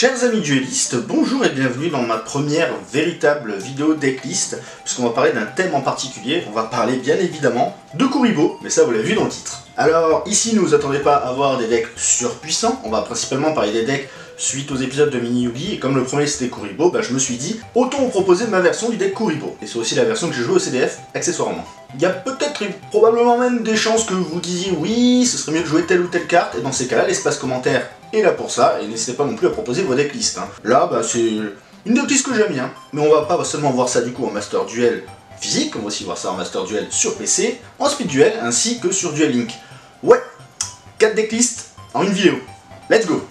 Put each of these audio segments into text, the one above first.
Chers amis duellistes, bonjour et bienvenue dans ma première véritable vidéo decklist, puisqu'on va parler d'un thème en particulier. On va parler bien évidemment de Kuriboh, mais ça vous l'avez vu dans le titre. Alors ici ne vous attendez pas à avoir des decks surpuissants, on va principalement parler des decks suite aux épisodes de Mini Yugi, et comme le premier c'était Kuriboh, je me suis dit, autant vous proposer ma version du deck Kuriboh. Et c'est aussi la version que j'ai jouée au CDF, accessoirement. Il y a peut-être, probablement même des chances que vous disiez oui, ce serait mieux de jouer telle ou telle carte, et dans ces cas-là, l'espace commentaire est là pour ça, et n'hésitez pas non plus à proposer vos decklists. Là, c'est une decklist que j'aime bien, mais on va pas seulement voir ça du coup en Master Duel physique, on va aussi voir ça en Master Duel sur PC, en Speed Duel, ainsi que sur Duel Link. Ouais, 4 decklists en une vidéo. Let's go!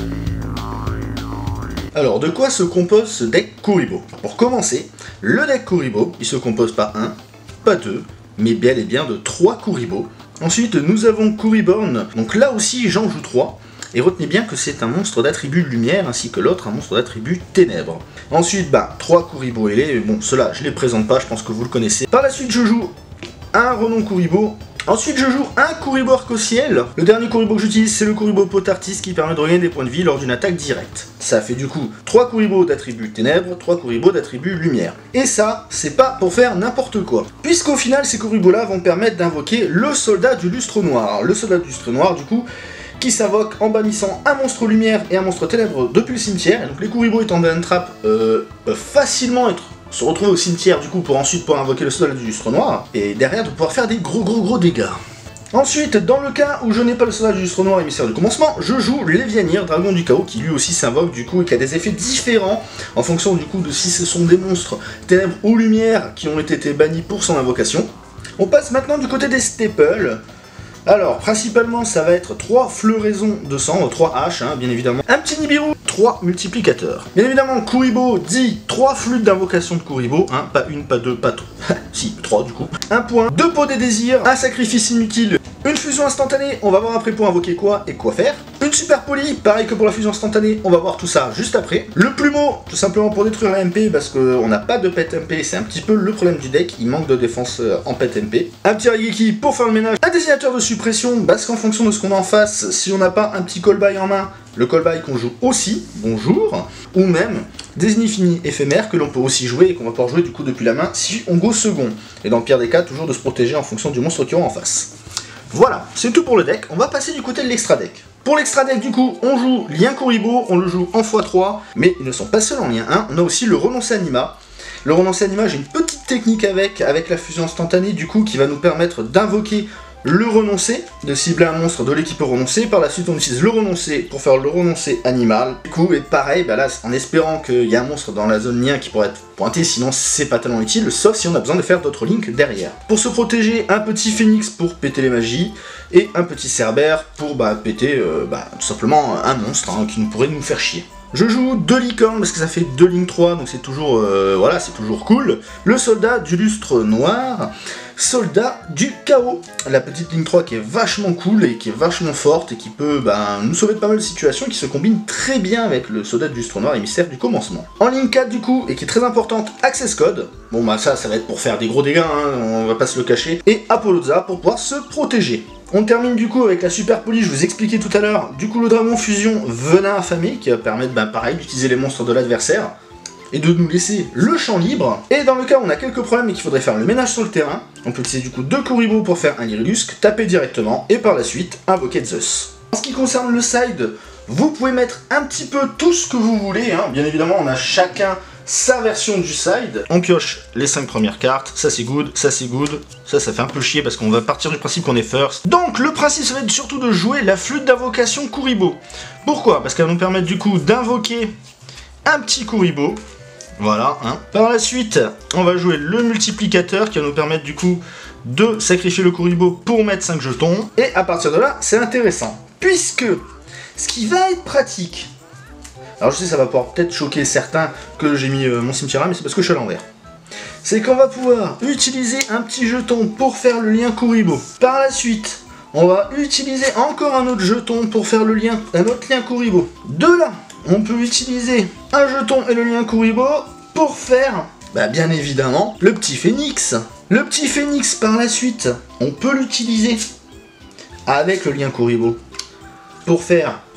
Alors, de quoi se compose ce deck Kuriboh? Pour commencer, le deck Kuriboh, il se compose pas un, pas deux, mais bel et bien de 3 Kuriboh. Ensuite, nous avons Kuriboh, donc là aussi j'en joue 3. Et retenez bien que c'est un monstre d'attribut lumière, ainsi que l'autre un monstre d'attribut ténèbres. Ensuite, 3 Kuriboh ailés, bon, ceux-là je les présente pas, je pense que vous le connaissez. Par la suite, je joue un Renom Kuriboh. Ensuite, je joue un Kuriboh Arc-au-Ciel. Le dernier Kuriboh que j'utilise, c'est le Kuriboh Potartis qui permet de regagner des points de vie lors d'une attaque directe. Ça fait du coup 3 Kuriboh d'attribut ténèbres, 3 Kuriboh d'attribut lumière. Et ça, c'est pas pour faire n'importe quoi. Puisqu'au final, ces Kuriboh-là vont permettre d'invoquer le soldat du lustre noir. Le soldat du lustre noir, du coup, qui s'invoque en bannissant un monstre lumière et un monstre ténèbres depuis le cimetière. Et donc les Kuriboh étant ban trap peuvent facilement se retrouver au cimetière du coup pour ensuite pouvoir invoquer le soldat du lustre noir, et derrière de pouvoir faire des gros dégâts. Ensuite, dans le cas où je n'ai pas le soldat du lustre noir émissaire du commencement, je joue Lévianir, dragon du chaos, qui lui aussi s'invoque du coup et qui a des effets différents en fonction du coup de si ce sont des monstres ténèbres ou lumière qui ont été bannis pour son invocation. On passe maintenant du côté des staples. Alors, principalement, ça va être 3 floraisons de sang, 3 haches, bien évidemment. Un petit Nibiru, 3 multiplicateurs. Bien évidemment, Kuriboh dit 3 flûtes d'invocation de Kuriboh, pas une, pas deux, pas tout. Si, 3 du coup. Un point, 2 pots des désirs, un sacrifice inutile, une fusion instantanée, on va voir après pour invoquer quoi et quoi faire. Une super poly, pareil que pour la fusion instantanée, on va voir tout ça juste après. Le plumeau, tout simplement pour détruire la MP, parce qu'on n'a pas de pet MP, c'est un petit peu le problème du deck, il manque de défense en pet MP. Un petit Raigeki pour faire le ménage. Un désignateur de suppression, parce qu'en fonction de ce qu'on a en face, si on n'a pas un petit call-by en main, le call-by qu'on joue aussi, bonjour, ou même des infini éphémères que l'on peut aussi jouer et qu'on va pouvoir jouer du coup depuis la main si on go second. Et dans le pire des cas, toujours de se protéger en fonction du monstre qui aura en face. Voilà, c'est tout pour le deck, on va passer du côté de l'extra deck. Pour l'extra deck du coup, on joue lien Kuriboh, on le joue en x3, mais ils ne sont pas seuls en lien 1, on a aussi le renoncer anima. Le renoncer anima, j'ai une petite technique avec la fusion instantanée du coup qui va nous permettre d'invoquer le renoncer, de cibler un monstre de l'équipe renoncer. Par la suite on utilise le renoncer pour faire le renoncer animal. Du coup, et pareil, là, en espérant qu'il y a un monstre dans la zone lien qui pourrait être pointé, sinon c'est pas tellement utile, sauf si on a besoin de faire d'autres links derrière. Pour se protéger, un petit phénix pour péter les magies, et un petit cerbère pour péter tout simplement un monstre qui pourrait nous faire chier. Je joue 2 licornes parce que ça fait 2 lignes 3, donc c'est toujours, voilà, c'est toujours cool. Le soldat du lustre noir, soldat du chaos. La petite ligne 3 qui est vachement cool et qui est vachement forte et qui peut nous sauver de pas mal de situations et qui se combine très bien avec le soldat du lustre noir émissaire du commencement. En ligne 4 du coup, et qui est très importante, Access Code. Bon ça va être pour faire des gros dégâts, on va pas se le cacher. Et Apolloza pour pouvoir se protéger. On termine du coup avec la super poly, je vous expliquais tout à l'heure, du coup le dragon fusion venin affamé qui va permettre pareil d'utiliser les monstres de l'adversaire et de nous laisser le champ libre. Et dans le cas où on a quelques problèmes et qu'il faudrait faire le ménage sur le terrain, on peut utiliser du coup 2 Kuriboh pour faire un Lyrilusque, taper directement et par la suite invoquer Zeus. En ce qui concerne le side, vous pouvez mettre un petit peu tout ce que vous voulez, bien évidemment on a chacun sa version du side. On pioche les 5 premières cartes, ça c'est good, ça c'est good, ça fait un peu chier parce qu'on va partir du principe qu'on est first. Donc le principe ça va être surtout de jouer la flûte d'invocation Kuriboh. Pourquoi? Parce qu'elle va nous permettre du coup d'invoquer un petit Kuriboh. Voilà, Par la suite, on va jouer le multiplicateur qui va nous permettre du coup de sacrifier le Kuriboh pour mettre 5 jetons. Et à partir de là, c'est intéressant. Puisque ce qui va être pratique, alors je sais ça va pouvoir peut-être choquer certains que j'ai mis mon cimetière là, mais c'est parce que je suis à l'envers. C'est qu'on va pouvoir utiliser un petit jeton pour faire le lien Kuriboh. Par la suite, on va utiliser encore un autre jeton pour faire un autre lien Kuriboh. De là, on peut utiliser un jeton et le lien Kuriboh pour faire, bien évidemment, le petit phénix. Le petit phénix, par la suite, on peut l'utiliser avec le lien Kuriboh pour faire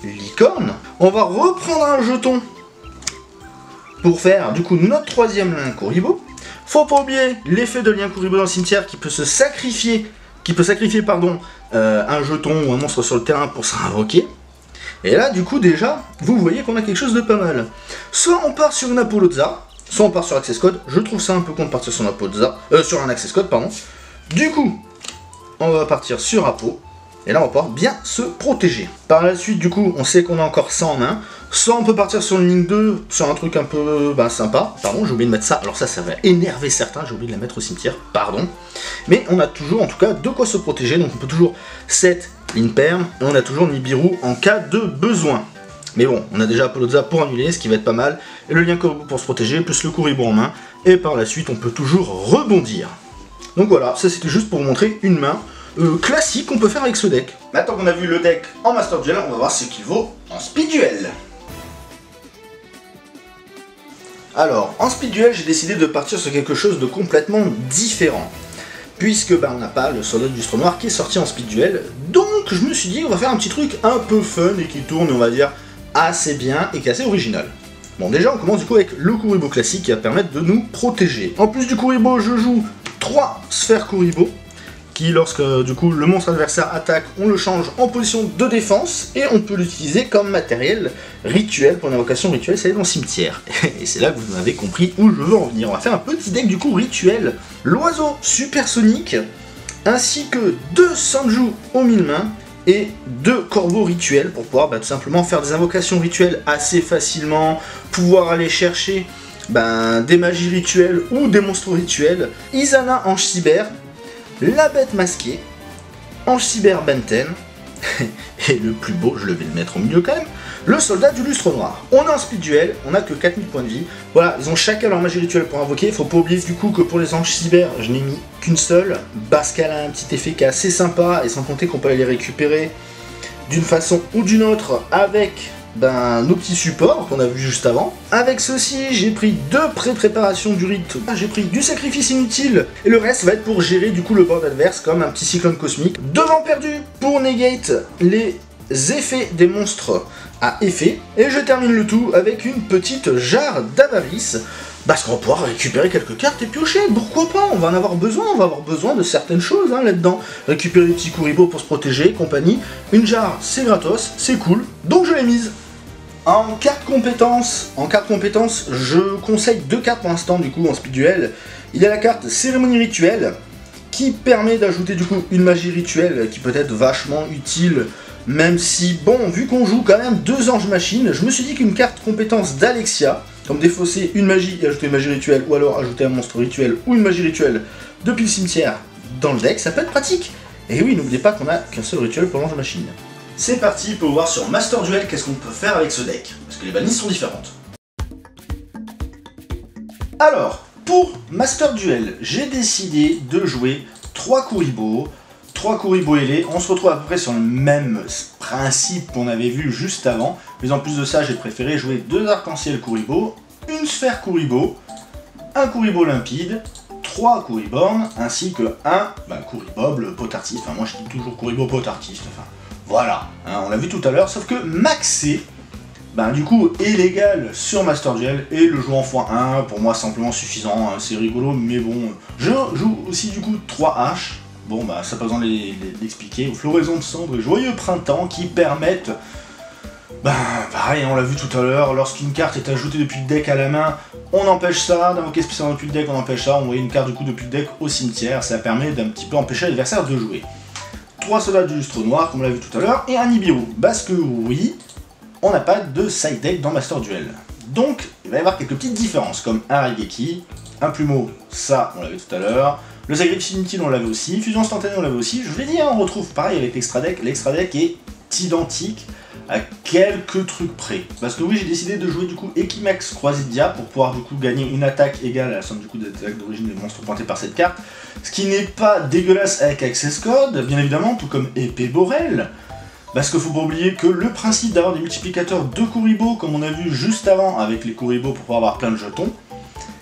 licorne. On va reprendre un jeton pour faire du coup notre troisième lien Kuriboh. Faut pas oublier l'effet de lien Kuriboh dans le cimetière qui peut sacrifier un jeton ou un monstre sur le terrain pour se réinvoquer. Et là du coup déjà, vous voyez qu'on a quelque chose de pas mal. Soit on part sur une Apollousa, soit on part sur Access Code. Je trouve ça un peu con de partir sur une Apollousa, sur un Access Code, pardon. Du coup, on va partir sur Apo. Et là, on va pouvoir bien se protéger. Par la suite, du coup, on sait qu'on a encore ça en main. Soit on peut partir sur une ligne 2, sur un truc un peu sympa. Pardon, j'ai oublié de mettre ça. Alors ça va énerver certains. J'ai oublié de la mettre au cimetière. Pardon. Mais on a toujours, en tout cas, de quoi se protéger. Donc on peut toujours set ligne perm. Et on a toujours Nibiru en cas de besoin. Mais bon, on a déjà Apollousa pour annuler, ce qui va être pas mal. Et le lien Kuriboh pour se protéger, plus le Kuriboh en main. Et par la suite, on peut toujours rebondir. Donc voilà, ça c'était juste pour vous montrer une main classique qu'on peut faire avec ce deck. Maintenant qu'on a vu le deck en Master Duel, on va voir ce qu'il vaut en Speed Duel. Alors, en Speed Duel, j'ai décidé de partir sur quelque chose de complètement différent. Puisque on n'a pas le soldat du lustre noir qui est sorti en Speed Duel. Donc je me suis dit, on va faire un petit truc un peu fun et qui tourne, on va dire, assez bien et qui est assez original. Bon, déjà on commence du coup avec le Kuriboh classique qui va permettre de nous protéger. En plus du Kuriboh, je joue 3 sphères Kuriboh, qui lorsque du coup le monstre adversaire attaque, on le change en position de défense, et on peut l'utiliser comme matériel rituel pour une invocation rituelle, c'est dans le cimetière. Et c'est là que vous avez compris où je veux en venir. On va faire un petit deck du coup rituel. L'oiseau supersonique, ainsi que 2 Sanju aux 1000 mains, et 2 corbeaux rituels pour pouvoir tout simplement faire des invocations rituelles assez facilement, pouvoir aller chercher des magies rituelles ou des monstres rituels. Izana Ange Cyber, la bête masquée, Ange Cyber Benten, et le plus beau, je vais le mettre au milieu quand même, le soldat du lustre noir. On est en Speed Duel, on a que 4000 points de vie. Voilà, ils ont chacun leur magie rituelle pour invoquer. Faut pas oublier du coup que pour les Anges Cyber, je n'ai mis qu'une seule, parce qu'elle a un petit effet qui est assez sympa, et sans compter qu'on peut aller les récupérer d'une façon ou d'une autre avec nos petits supports qu'on a vu juste avant. Avec ceci, j'ai pris 2 pré-préparations du rite, j'ai pris du sacrifice inutile, et le reste va être pour gérer du coup le board adverse comme un petit cyclone cosmique. 2 vents perdus pour negate les effets des monstres à effet, et je termine le tout avec une petite jarre d'avarice, parce qu'on va pouvoir récupérer quelques cartes et piocher, pourquoi pas, on va en avoir besoin, on va avoir besoin de certaines choses là-dedans. Récupérer des petits Kuriboh pour se protéger, compagnie. Une jarre, c'est gratos, c'est cool, donc je l'ai mise. En carte compétence, je conseille 2 cartes pour l'instant du coup en Speed Duel. Il y a la carte Cérémonie Rituelle, qui permet d'ajouter du coup une magie rituelle qui peut être vachement utile, même si, bon, vu qu'on joue quand même 2 anges machines, je me suis dit qu'une carte compétence d'Alexia, comme défausser une magie et ajouter une magie rituelle, ou alors ajouter un monstre rituel ou une magie rituelle depuis le cimetière dans le deck, ça peut être pratique. Et oui, n'oubliez pas qu'on a qu'un seul rituel pour l'ange machine. C'est parti pour voir sur Master Duel qu'est-ce qu'on peut faire avec ce deck, parce que les bannies sont différentes. Alors, pour Master Duel, j'ai décidé de jouer 3 Kuriboh, 3 Kuriboh ailés. On se retrouve à peu près sur le même principe qu'on avait vu juste avant, mais en plus de ça, j'ai préféré jouer 2 arcs-en-ciel Kuriboh, une sphère Kuriboh, un Kuriboh limpide, 3 Kuriboh, ainsi que un Kuriboh potartif. Enfin, moi je dis toujours Kuriboh potartif. Enfin, voilà, on l'a vu tout à l'heure, sauf que maxé, du coup, est légal sur Master Duel, et le jouer en x1, pour moi, simplement suffisant, c'est rigolo, mais bon. Je joue aussi, du coup, 3 haches, bon, ça pas besoin de l'expliquer, floraison de cendres et joyeux printemps, qui permettent, pareil, on l'a vu tout à l'heure, lorsqu'une carte est ajoutée depuis le deck à la main, on empêche ça, d'invoquer spécialement depuis le deck, on empêche ça, on voit une carte, du coup, depuis le deck au cimetière, ça permet d'un petit peu empêcher l'adversaire de jouer. 3 soldats du lustre noir, comme on l'a vu tout à l'heure, et un Nibiru, parce que oui, on n'a pas de side deck dans Master Duel. Donc, il va y avoir quelques petites différences, comme un Raigeki, un Plumeau, ça, on l'avait tout à l'heure, le sacrifice inutile, on l'avait aussi, fusion instantanée, on l'avait aussi, je vous l'ai dit, on retrouve pareil avec l'extra deck est identique à quelques trucs près. Parce que oui, j'ai décidé de jouer du coup Equimax Croisidia pour pouvoir du coup gagner une attaque égale à la somme du coup des attaques d'origine des monstres pointés par cette carte, ce qui n'est pas dégueulasse avec Access Code, bien évidemment, tout comme Épée Borel. Parce qu'il faut pas oublier que le principe d'avoir des multiplicateurs de Kuriboh, comme on a vu juste avant avec les Kuriboh pour pouvoir avoir plein de jetons,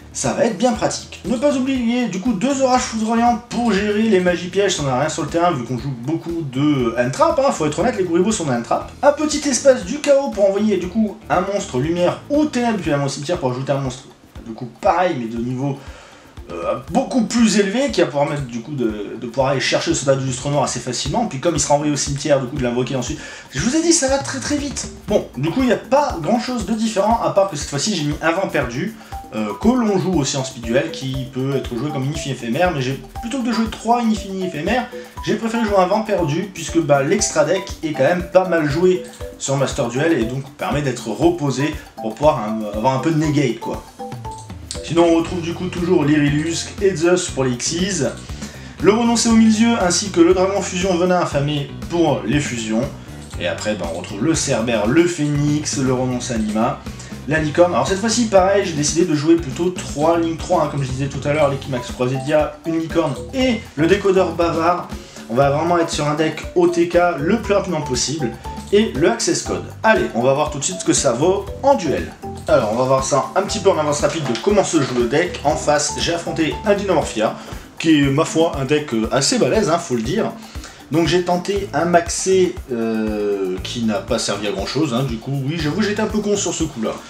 ça va être bien pratique. Ne pas oublier du coup 2 orages foudroyants pour gérer les magies pièges si on n'a rien sur le terrain vu qu'on joue beaucoup de hand-trap, hein, faut être honnête, les Kuriboh sont hand-trap. Un petit espace du chaos pour envoyer du coup un monstre lumière ou ténèbres finalement au cimetière pour ajouter un monstre du coup pareil mais de niveau beaucoup plus élevé qui va pouvoir mettre du coup de pouvoir aller chercher le soldat du lustre noir assez facilement, puis comme il sera envoyé au cimetière du coup de l'invoquer ensuite. Je vous ai dit ça va très très vite. Bon, du coup il n'y a pas grand chose de différent à part que cette fois-ci j'ai mis un vent perdu que l'on joue aussi en speed duel qui peut être joué comme inifini éphémère, mais j'ai plutôt que de jouer 3 inifini éphémères, j'ai préféré jouer un vent perdu puisque l'extra deck est quand même pas mal joué sur Master Duel et donc permet d'être reposé pour pouvoir avoir un peu de negate quoi. Sinon on retrouve du coup toujours l'Irilusk et Zeus pour les Xyz, le renoncé au milieu ainsi que le dragon fusion venin affamé pour les fusions, et après on retrouve le Cerbère, le Phénix, le renoncé anima, la licorne. Alors cette fois-ci pareil, j'ai décidé de jouer plutôt 3 Link 3, hein, comme je disais tout à l'heure, l'Equimax Croisédia, une licorne et le décodeur bavard. On va vraiment être sur un deck OTK le plus rapidement possible, et le Access Code. Allez, on va voir tout de suite ce que ça vaut en duel. Alors on va voir ça un petit peu en avance rapide de comment se joue le deck. En face, j'ai affronté un Dinomorphia, qui est ma foi un deck assez balèze, hein, faut le dire. Donc j'ai tenté un maxé qui n'a pas servi à grand chose, hein. Du coup oui j'avoue j'étais un peu con sur ce coup là.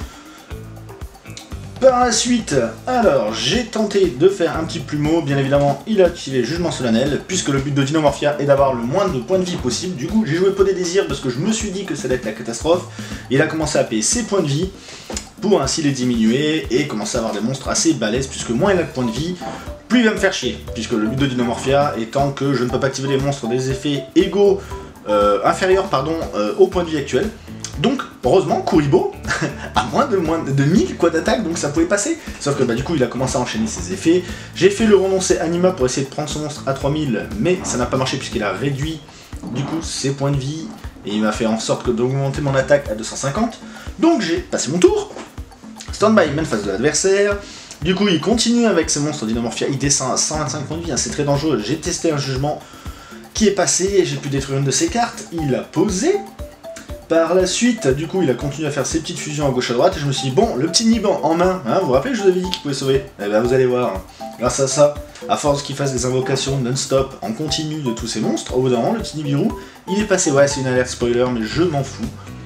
Par la suite, alors j'ai tenté de faire un petit plumeau, bien évidemment il a activé Jugement Solennel, puisque le but de Dinomorphia est d'avoir le moins de points de vie possible. Du coup j'ai joué Pot des Désirs parce que je me suis dit que ça allait être la catastrophe. Il a commencé à payer ses points de vie pour ainsi les diminuer et commencer à avoir des monstres assez balèzes, puisque moins il a de points de vie, plus il va me faire chier, puisque le but de Dinomorphia étant que je ne peux pas activer les monstres des effets égaux, inférieurs au point de vie actuel. Donc, heureusement, Kuriboh a moins de 1000 quoi d'attaque, donc ça pouvait passer. Sauf que du coup, il a commencé à enchaîner ses effets. J'ai fait le renoncé Anima pour essayer de prendre son monstre à 3000, mais ça n'a pas marché puisqu'il a réduit du coup ses points de vie, et il m'a fait en sorte d'augmenter mon attaque à 250. Donc j'ai passé mon tour. Stand-by main face de l'adversaire. Du coup, il continue avec ses monstres Dinomorphia, il descend à 125 points de vie, hein, c'est très dangereux. J'ai testé un jugement qui est passé et j'ai pu détruire une de ses cartes. Il a posé. Par la suite, du coup, il a continué à faire ses petites fusions à gauche à droite, et je me suis dit, bon, le petit Niban en main, hein, vous vous rappelez que je vous avais dit qu'il pouvait sauver? Eh ben, vous allez voir, grâce à ça, à force qu'il fasse des invocations non-stop en continu de tous ces monstres, au bout d'un moment, le petit Nibiru, il est passé, ouais, c'est une alerte spoiler, mais je m'en fous.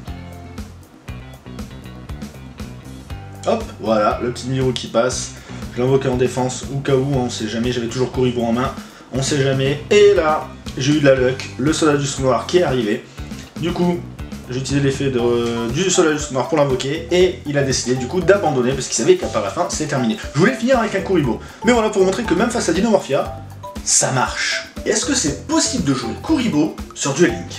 Hop, voilà, le petit Nibiru qui passe, je l'invoquais en défense, au cas où, on sait jamais, j'avais toujours Kuriboh en main, on sait jamais, et là, j'ai eu de la luck, le soldat du noir qui est arrivé, du coup, j'ai utilisé l'effet du soldat du noir pour l'invoquer, et il a décidé du coup d'abandonner parce qu'il savait qu'à par la fin c'est terminé. Je voulais finir avec un Kuriboh, mais voilà pour montrer que même face à Dinomorphia, ça marche. Est-ce que c'est possible de jouer Kuriboh sur Duel Link?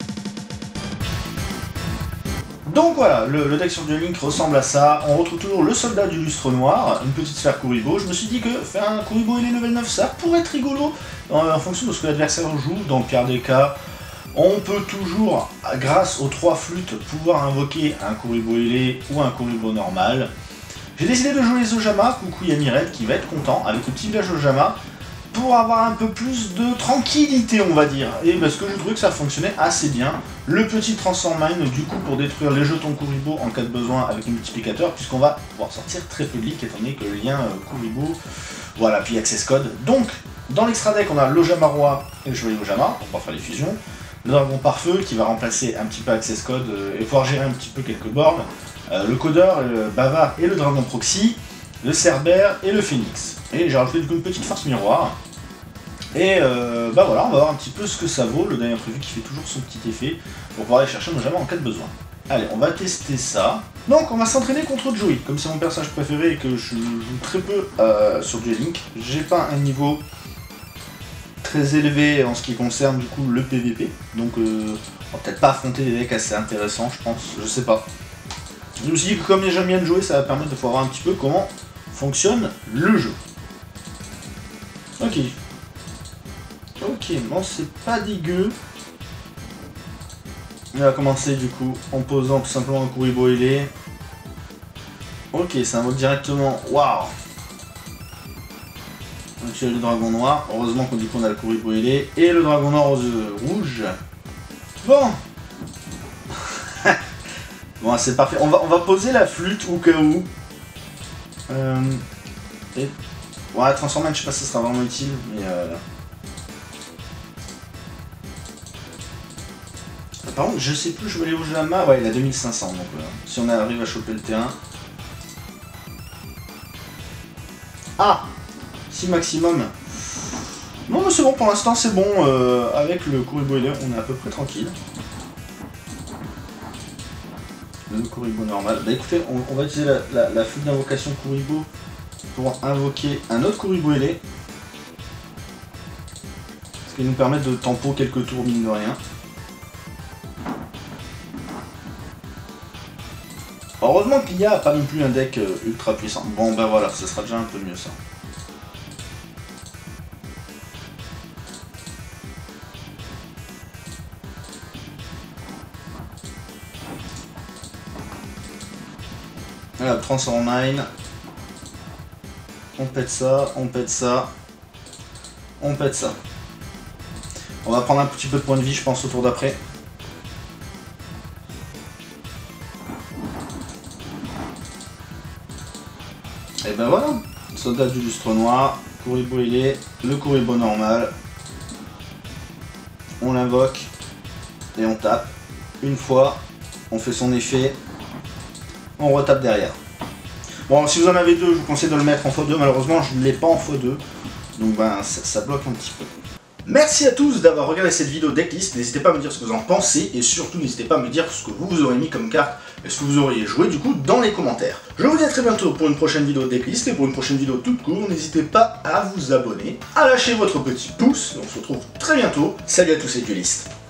Donc voilà, le deck sur Duel Link ressemble à ça. On retrouve toujours le soldat du lustre noir, une petite sphère Kuriboh. Je me suis dit que faire un Kuriboh et les level 9, ça pourrait être rigolo en fonction de ce que l'adversaire joue. Dans le pire des cas, on peut toujours, grâce aux 3 flûtes, pouvoir invoquer un Kuriboh ailé ou un Kuriboh normal. J'ai décidé de jouer les Ojama, coucou Yamired qui va être content, avec le petit village Ojama, pour avoir un peu plus de tranquillité, on va dire. Et parce que je trouvais que ça fonctionnait assez bien. Le petit Transform Mine, du coup, pour détruire les jetons Kuriboh en cas de besoin avec un multiplicateur, puisqu'on va pouvoir sortir très peu de leak, étant donné que le lien Kuriboh, voilà, puis Access Code. Donc, dans l'extra deck, on a l'Ojama Roi et le Chevalier Ojama, pour pouvoir faire les fusions. Le dragon pare-feu qui va remplacer un petit peu Access Code et pouvoir gérer un petit peu quelques bornes. Le codeur, le bavard et le dragon proxy. Le Cerbère et le Phénix. Et j'ai rajouté du coup une petite force miroir. Et voilà, on va voir un petit peu ce que ça vaut, le dernier prévu qui fait toujours son petit effet, pour pouvoir aller chercher nos jamais en cas de besoin. Allez, on va tester ça. Donc on va s'entraîner contre Joey, comme c'est mon personnage préféré et que je joue très peu sur Duel Link. J'ai pas un niveau très élevé en ce qui concerne du coup le PVP, donc on va peut-être pas affronter des decks assez intéressants, je pense, je sais pas. Je me suis dit que comme j'aime bien de jouer, ça va permettre de pouvoir voir un petit peu comment fonctionne le jeu. Ok. Ok, bon c'est pas dégueu. On va commencer du coup en posant tout simplement un Kuriboh ailé. Ok, ça invoque directement. Waouh! On tire le dragon noir. Heureusement qu'on dit qu'on a le Kuriboh ailé. Et le dragon noir aux yeux rouges. Bon! Bon, c'est parfait. On va poser la flûte au cas où. Et... Ouais, Transformine, je sais pas si ça sera vraiment utile, mais par contre, je sais plus, je vais aller où je la mets. Ouais, il a 2500, donc si on arrive à choper le terrain. Ah, si maximum. Non mais c'est bon, pour l'instant c'est bon, avec le Kuribo Healer, on est à peu près tranquille. Le Kuribo normal. Bah écoutez, on va utiliser la flûte d'invocation Kuribo pour invoquer un autre Kuribo Healer. Ce qui nous permet de tempo quelques tours mine de rien. Heureusement qu'il n'y a pas non plus un deck ultra puissant. Bon ben voilà, ce sera déjà un peu mieux ça. Voilà, Transformine. On pète ça, on pète ça. On pète ça. On va prendre un petit peu de points de vie, je pense, au tour d'après. Et ben voilà, soldat du lustre noir, Kuribo Healer, le Kuribo normal. On l'invoque et on tape. Une fois, on fait son effet, on retape derrière. Bon, si vous en avez deux, je vous conseille de le mettre en x2. Malheureusement, je ne l'ai pas en x2. Donc ben, ça bloque un petit peu. Merci à tous d'avoir regardé cette vidéo decklist. N'hésitez pas à me dire ce que vous en pensez. Et surtout, n'hésitez pas à me dire ce que vous aurez mis comme carte. Et ce que vous auriez joué du coup dans les commentaires. Je vous dis à très bientôt pour une prochaine vidéo decklist. Et pour une prochaine vidéo toute courte, n'hésitez pas à vous abonner, à lâcher votre petit pouce. Et on se retrouve très bientôt. Salut à tous les duelistes.